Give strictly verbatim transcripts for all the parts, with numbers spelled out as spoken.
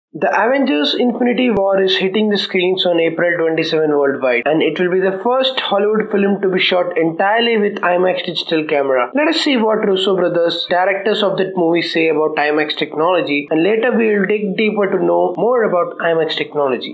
The Avengers Infinity War is hitting the screens on April twenty-seventh worldwide, and it will be the first Hollywood film to be shot entirely with IMAX digital camera. Let us see what Russo brothers, directors of that movie, say about IMAX technology, and later we will dig deeper to know more about IMAX technology.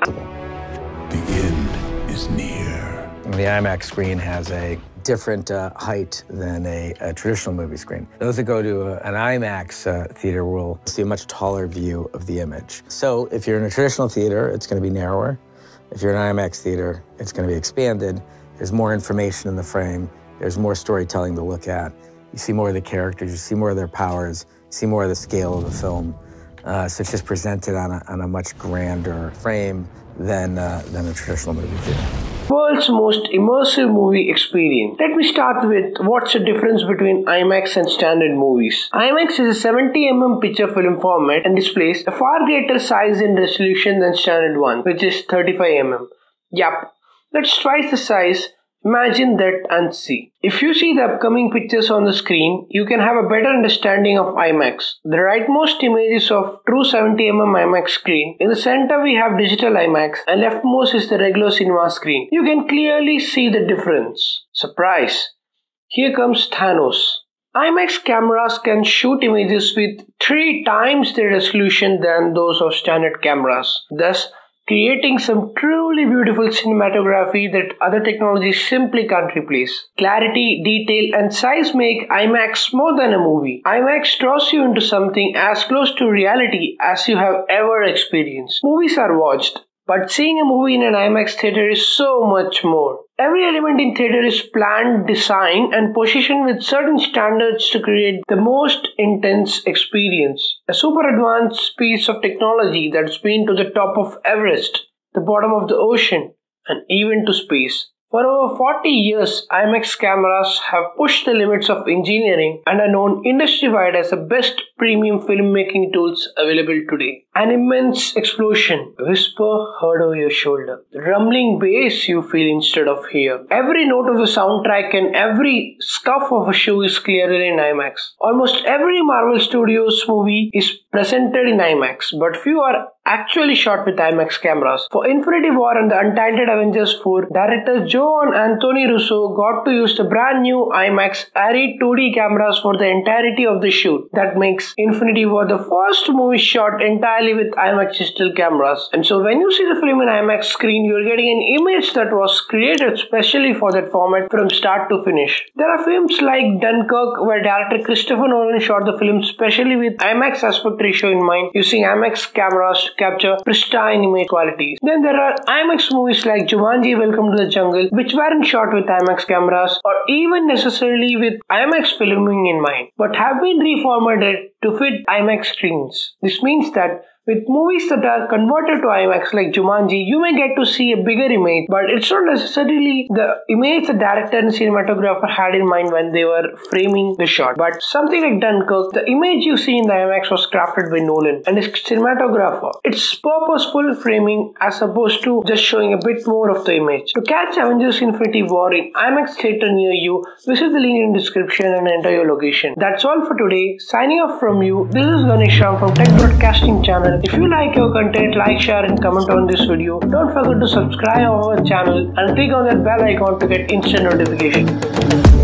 The end is near. The IMAX screen has a different uh, height than a, a traditional movie screen. Those that go to a, an IMAX uh, theater will see a much taller view of the image. So if you're in a traditional theater, it's going to be narrower. If you're in an IMAX theater, it's going to be expanded. There's more information in the frame. There's more storytelling to look at. You see more of the characters, you see more of their powers, you see more of the scale of the film. Uh, so it's just presented on a, on a much grander frame than, uh, than a traditional movie theater. World's most immersive movie experience. Let me start with what's the difference between IMAX and standard movies. IMAX is a seventy millimeter picture film format and displays a far greater size and resolution than standard one, which is thirty-five millimeters. Yup, that's twice the size. Imagine that and see. If you see the upcoming pictures on the screen, you can have a better understanding of IMAX. The rightmost images of true seventy millimeter IMAX screen. In the center we have digital IMAX and leftmost is the regular cinema screen. You can clearly see the difference. Surprise! Here comes Thanos. IMAX cameras can shoot images with three times the resolution than those of standard cameras. Thus, creating some truly beautiful cinematography that other technologies simply can't replace. Clarity, detail, and size make IMAX more than a movie. IMAX draws you into something as close to reality as you have ever experienced. Movies are watched, but seeing a movie in an IMAX theater is so much more. Every element in theater is planned, designed, and positioned with certain standards to create the most intense experience. A super advanced piece of technology that's been to the top of Everest, the bottom of the ocean, and even to space. For over forty years, IMAX cameras have pushed the limits of engineering and are known industry-wide as the best premium filmmaking tools available today. An immense explosion, whisper heard over your shoulder. The rumbling bass you feel instead of hear. Every note of the soundtrack and every scuff of a shoe is clearer in IMAX. Almost every Marvel Studios movie is presented in IMAX, but few are actually shot with IMAX cameras. For Infinity War and the Untitled Avengers four, directors Joe and Anthony Russo got to use the brand new IMAX Arri two D cameras for the entirety of the shoot. That makes Infinity War the first movie shot entirely with IMAX digital cameras. And so when you see the film in IMAX screen, you're getting an image that was created specially for that format from start to finish. There are films like Dunkirk where director Christopher Nolan shot the film specially with IMAX aspect ratio in mind, using IMAX cameras to capture pristine image qualities. Then there are IMAX movies like Jumanji, Welcome to the Jungle, which weren't shot with IMAX cameras or even necessarily with IMAX filming in mind, but have been reformatted to fit IMAX screens. This means that with movies that are converted to IMAX like Jumanji, you may get to see a bigger image, but it's not necessarily the image the director and cinematographer had in mind when they were framing the shot. But something like Dunkirk, the image you see in the IMAX was crafted by Nolan and his cinematographer. It's purposeful framing as opposed to just showing a bit more of the image. To catch Avengers Infinity War in IMAX theater near you, visit the link in the description and enter your location. That's all for today. Signing off from you, this is Ganesh Ram from Tech Broadcasting channel. If you like our content, like, share and comment on this video. Don't forget to subscribe our channel and click on that bell icon to get instant notification.